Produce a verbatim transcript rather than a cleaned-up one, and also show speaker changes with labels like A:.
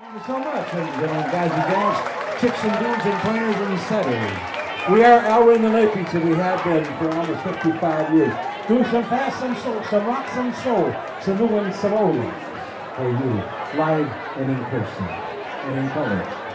A: Thank you so much, ladies and gentlemen, guys and gals, chicks and dudes and pointers and setters. We are Rey The Night Beats, and we have been for almost fifty-five years. Doing some fast, some soul, some rock, some soul, some new and some old for you, live and in person and in color.